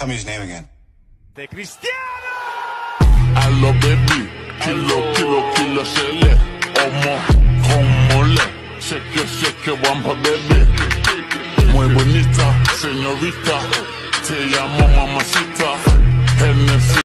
Tell me his name again. De Cristiano! Allo baby, kilo shele. Omo, komole. Shake, wampa baby. Muy bonita, señorita. Te llamo mamacita. Hennessy.